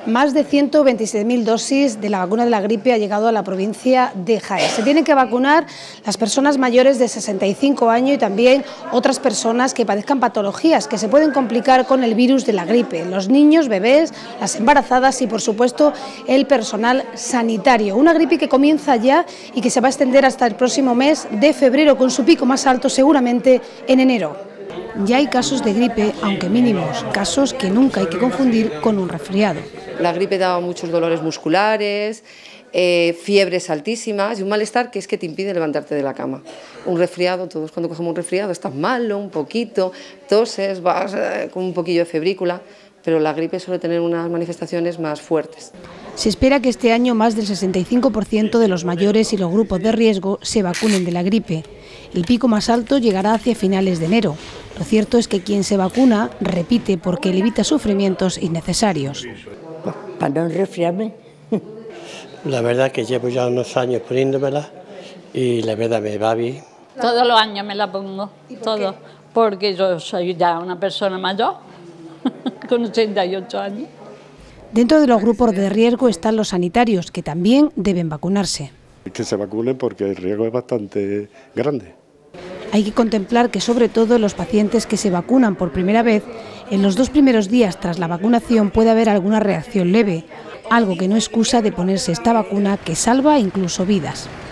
Más de 126.000 dosis de la vacuna de la gripe ha llegado a la provincia de Jaén. Se tienen que vacunar las personas mayores de 65 años y también otras personas que padezcan patologías que se pueden complicar con el virus de la gripe. Los niños, bebés, las embarazadas y, por supuesto, el personal sanitario. Una gripe que comienza ya y que se va a extender hasta el próximo mes de febrero, con su pico más alto seguramente en enero. Ya hay casos de gripe, aunque mínimos, casos que nunca hay que confundir con un resfriado. La gripe da muchos dolores musculares, fiebres altísimas y un malestar que es que te impide levantarte de la cama. Un resfriado, todos cuando cogemos un resfriado estás malo, un poquito, toses, vas con un poquillo de febrícula, pero la gripe suele tener unas manifestaciones más fuertes. Se espera que este año más del 65% de los mayores y los grupos de riesgo se vacunen de la gripe. El pico más alto llegará hacia finales de enero. Lo cierto es que quien se vacuna repite porque le evita sufrimientos innecesarios. Para no resfriarme. La verdad que llevo ya unos años poniéndomela y la verdad me va bien. Todos los años me la pongo, todo, porque yo soy ya una persona mayor, con 88 años. Dentro de los grupos de riesgo están los sanitarios, que también deben vacunarse. Que se vacunen porque el riesgo es bastante grande. Hay que contemplar que sobre todo los pacientes que se vacunan por primera vez, en los 2 primeros días tras la vacunación puede haber alguna reacción leve, algo que no excusa de ponerse esta vacuna que salva incluso vidas.